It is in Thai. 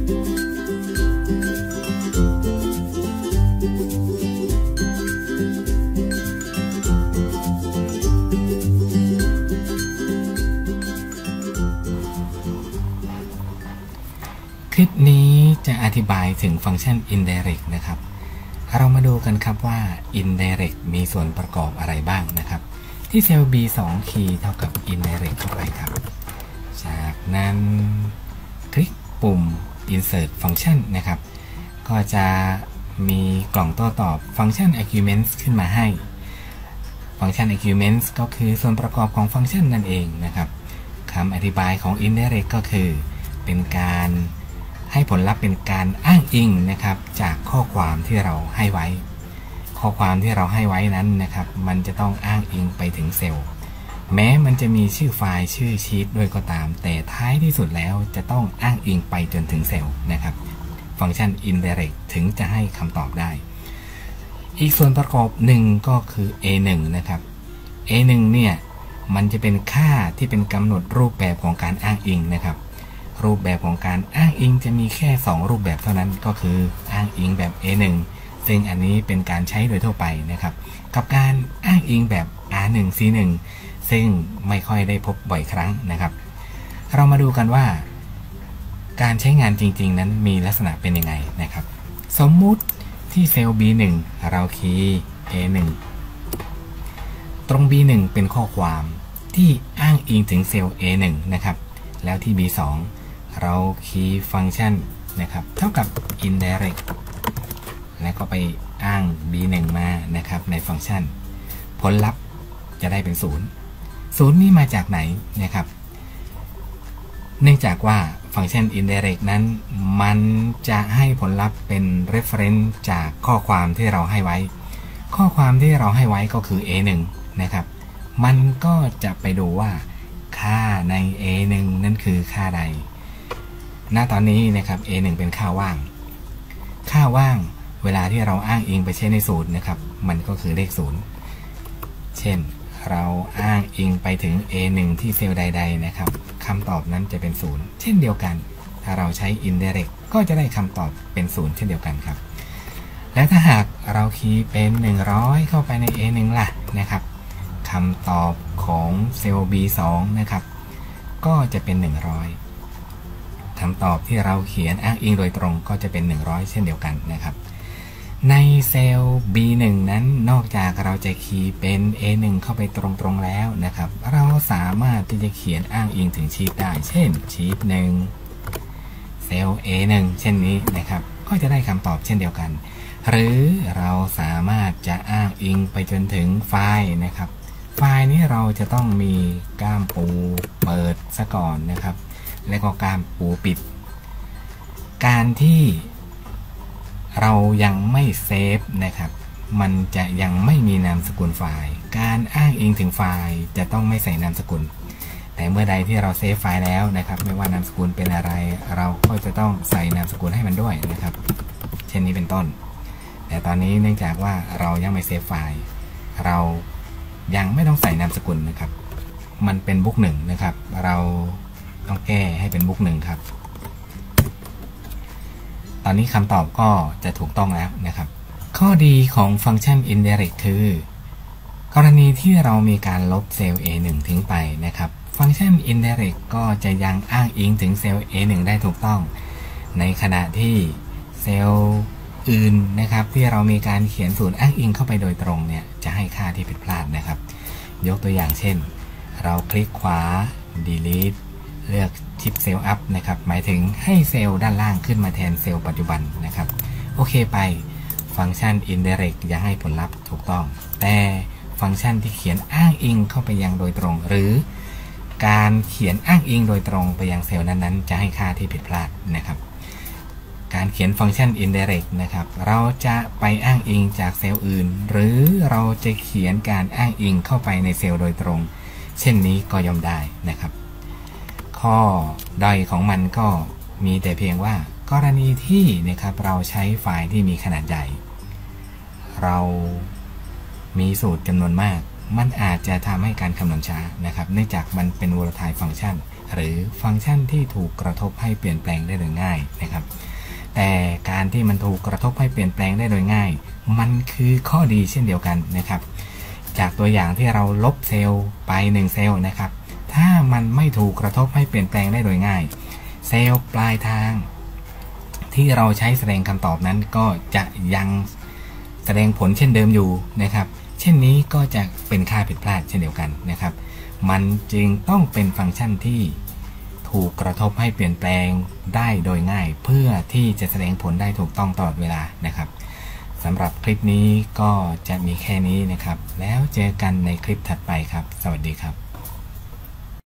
คลิปนี้จะอธิบายถึงฟังก์ชัน indirect นะครับเรามาดูกันครับว่า indirect มีส่วนประกอบอะไรบ้างนะครับที่เซลล์ B2 คีย์เท่ากับ indirect เข้าไปครับจากนั้นคลิกปุ่ม insert function นะครับก็จะมีกล่องโต้ตอบฟังก์ชัน arguments ขึ้นมาให้ฟังก์ชัน arguments ก็คือส่วนประกอบของฟังก์ชันนั่นเองนะครับคำอธิบายของ indirect ก็คือเป็นการให้ผลลัพธ์เป็นการอ้างอิงนะครับจากข้อความที่เราให้ไว้ข้อความที่เราให้ไว้นั้นนะครับมันจะต้องอ้างอิงไปถึงเซลล์แม้มันจะมีชื่อไฟล์ชื่อชีตด้วยก็ตามแต่ท้ายที่สุดแล้วจะต้องอ้างอิงไปจนถึงเซลล์นะครับฟังก์ชัน indirect ถึงจะให้คำตอบได้อีกส่วนประกอบหนึ่งก็คือ A1 นะครับ A1 เนี่ยมันจะเป็นค่าที่เป็นกำหนดรูปแบบของการอ้างอิงนะครับรูปแบบของการอ้างอิงจะมีแค่2รูปแบบเท่านั้นก็คืออ้างอิงแบบ A1 ซึ่งอันนี้เป็นการใช้โดยทั่วไปนะครับกับการอ้างอิงแบบ R1 C1 ซึ่งไม่ค่อยได้พบบ่อยครั้งนะครับเรามาดูกันว่าการใช้งานจริงๆนั้นมีลักษณะเป็นยังไงนะครับสมมุติที่เซลล์ B1 เราคีย์ A1 ตรง B1 เป็นข้อความที่อ้างอิงถึงเซลล์ A1 นะครับแล้วที่ B2 เราคีย์ฟังก์ชันนะครับเท่ากับ indirect แล้วก็ไปอ้าง B1 มานะครับในฟังก์ชันผลลัพธ์จะได้เป็น0นี่มาจากไหนนะครับเนื่องจากว่าฟังก์ชัน indirect นั้นมันจะให้ผลลัพธ์เป็น reference จากข้อความที่เราให้ไว้ข้อความที่เราให้ไว้ก็คือ A1 นะครับมันก็จะไปดูว่าค่าใน A1 นั่นคือค่าใดณตอนนี้นะครับ A1 เป็นค่าว่างเวลาที่เราอ้างอิงไปใช้ในสูตรนะครับมันก็คือเลข0เช่นเราอ้างอิงไปถึง A1 ที่เซลล์ใดๆนะครับคำตอบนั้นจะเป็น0เช่นเดียวกันถ้าเราใช้ indirect ก็จะได้คำตอบเป็น0เช่นเดียวกันครับและถ้าหากเราคีย์เป็น100เข้าไปใน A1 ล่ะนะครับคำตอบของเซลล์ B2 นะครับก็จะเป็น100คำตอบที่เราเขียนอ้างอิงโดยตรงก็จะเป็น100เช่นเดียวกันนะครับในเซลล์ B1 นั้นนอกจากเราจะคีย์เป็น A1 เข้าไปตรงๆแล้วนะครับเราสามารถที่จะเขียนอ้างอิงถึงชีทได้เช่นชีท1เซลล์ A1 เช่นนี้นะครับก็จะได้คำตอบเช่นเดียวกันหรือเราสามารถจะอ้างอิงไปจนถึงไฟล์นะครับไฟล์นี้เราจะต้องมีก้ามปูเปิดซะก่อนนะครับแล้วก็ก้ามปูปิดการที่เรายังไม่เซฟนะครับมันจะยังไม่มีนามสกุลไฟล์การอ้างอิงถึงไฟล์จะต้องไม่ใส่นามสกุลแต่เมื่อใดที่เราเซฟไฟล์แล้วนะครับไม่ว่านามสกุลเป็นอะไรเราก็จะต้องใส่นามสกุลให้มันด้วยนะครับเช่นนี้เป็นต้นแต่ตอนนี้เนื่องจากว่าเรายังไม่เซฟไฟล์เรายังไม่ต้องใส่นามสกุลนะครับมันเป็นบุ๊ก1นะครับเราต้องแก้ให้เป็นบุ๊ก1ครับตอนนี้คำตอบก็จะถูกต้องแล้วนะครับข้อดีของฟังก์ชัน indirect คือกรณีที่เรามีการลบเซลล์ A1 ทิ้งไปนะครับฟังก์ชัน indirect ก็จะยังอ้างอิงถึงเซลล์ A1 ได้ถูกต้องในขณะที่เซลล์อื่นนะครับที่เรามีการเขียนสูตรอ้างอิงเข้าไปโดยตรงเนี่ยจะให้ค่าที่ผิดพลาดนะครับยกตัวอย่างเช่นเราคลิกขวา delete เลือกชิปเซลล์อัพนะครับหมายถึงให้เซลล์ด้านล่างขึ้นมาแทนเซลล์ปัจจุบันนะครับโอเคไปฟังก์ชัน indirect ยังให้ผลลัพธ์ถูกต้องแต่ฟังก์ชันที่เขียนอ้างอิงเข้าไปยังโดยตรงหรือการเขียนอ้างอิงโดยตรงไปยังเซลล์นั้นๆจะให้ค่าที่ผิดพลาดนะครับการเขียนฟังก์ชัน indirect นะครับเราจะไปอ้างอิงจากเซลล์อื่นหรือเราจะเขียนการอ้างอิงเข้าไปในเซลล์โดยตรงเช่นนี้ก็ย่อมได้นะครับข้อด้อยของมันก็มีแต่เพียงว่ากรณีที่นะครับเราใช้ไฟล์ที่มีขนาดใหญ่เรามีสูตรจำนวนมากมันอาจจะทำให้การคำนวณช้านะครับเนื่องจากมันเป็น volatile function หรือฟังก์ชันที่ถูกกระทบให้เปลี่ยนแปลงได้โดยง่ายนะครับการที่มันถูกกระทบให้เปลี่ยนแปลงได้โดยง่ายมันคือข้อดีเช่นเดียวกันนะครับจากตัวอย่างที่เราลบเซลล์ไป1เซลล์นะครับถ้ามันไม่ถูกกระทบให้เปลี่ยนแปลงได้โดยง่ายเซลล์ปลายทางที่เราใช้แสดงคำตอบนั้นก็จะยังแสดงผลเช่นเดิมอยู่นะครับเช่นนี้ก็จะเป็นค่าผิดพลาดเช่นเดียวกันนะครับมันจึงต้องเป็นฟังก์ชันที่ถูกกระทบให้เปลี่ยนแปลงได้โดยง่ายเพื่อที่จะแสดงผลได้ถูกต้องตลอดเวลานะครับสำหรับคลิปนี้ก็จะมีแค่นี้นะครับแล้วเจอกันในคลิปถัดไปครับสวัสดีครับ